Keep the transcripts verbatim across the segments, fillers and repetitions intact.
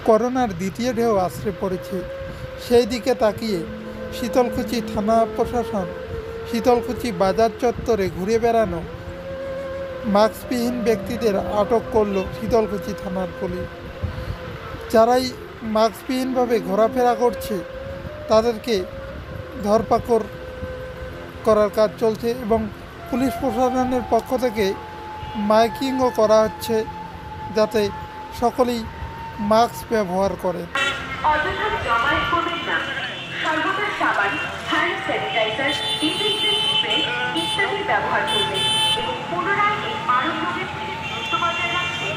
করোনার দ্বিতীয় ঢেউ আছড়ে পড়েছে, সেই দিকে তাকিয়ে শীতলকুচি থানা প্রশাসন শীতলকুচি বাজার চত্বরে ঘুরে বেড়ানো মাস্কবিহীন ব্যক্তিদের আটক করল শীতলকুচি থানার পুলিশ। যারাই মাস্কবিহীনভাবে ঘোরাফেরা করছে তাদেরকে ধরপাকড় করার কাজ চলছে এবং পুলিশ প্রশাসনের পক্ষ থেকে মাইকিংও করা হচ্ছে যাতে সকলেই মাস্ক ব্যবহার করে। অযথা জমায়েত করবেন না। সর্বদা সাবান, হ্যান্ড স্যানিটাইজার, ডিসইনফেক্টেন্ট স্প্রে ইত্যাদি ব্যবহার করবেন এবং পুনরায় এই মানব রোগের থেকে দূরত্ব বজায় রাখতে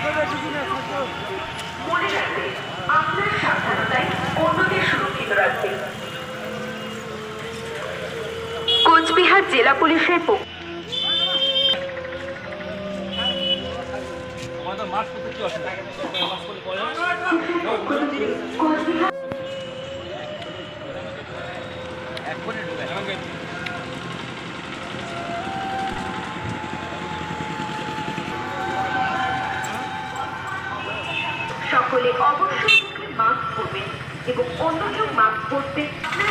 মনে রাখবেন আপনার সাবধানতায় অন্যদের সুরক্ষিত রাখবেন। কোচবিহার জেলা পুলিশের পক্ষ সকলে অবশ্যই মুখে মাস্ক পরবেন এবং অন্য কেউ মাস্ক পরতে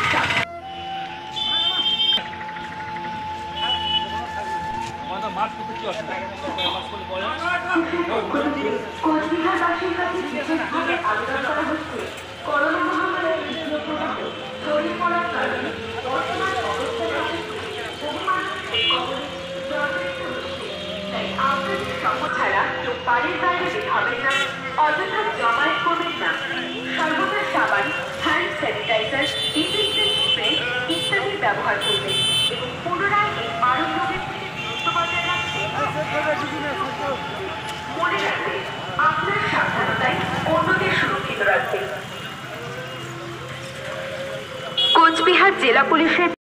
কোচবিহারবাসীর কাছে বিশেষভাবে আবেদন করা হচ্ছে করোনা মহামারীর দ্বিতীয় প্রভাব ছড়িয়ে পড়ার কারণে বর্তমান অবস্থায় বহু মানুষের কবলে জর্জরিত হচ্ছে। তাই আপনাদের সহ ছাড়া কেউ বাড়ির বাইরে বের হবেন না, অযথা জমায়েত করবেন না। সর্বদা সাবান, হ্যান্ড স্যানিটাইজার, ডিসইনফেক্টেন্ট স্প্রে ইত্যাদি ব্যবহার করবেন এবং পুনরায় এই মানব রোগের থেকে দূরত্ব বজায় রাখতে মনে রাখবেন আপনার সাবধানতায় অন্যদের সুরক্ষিত রাখবেন। কোচবিহার জেলা পুলিশের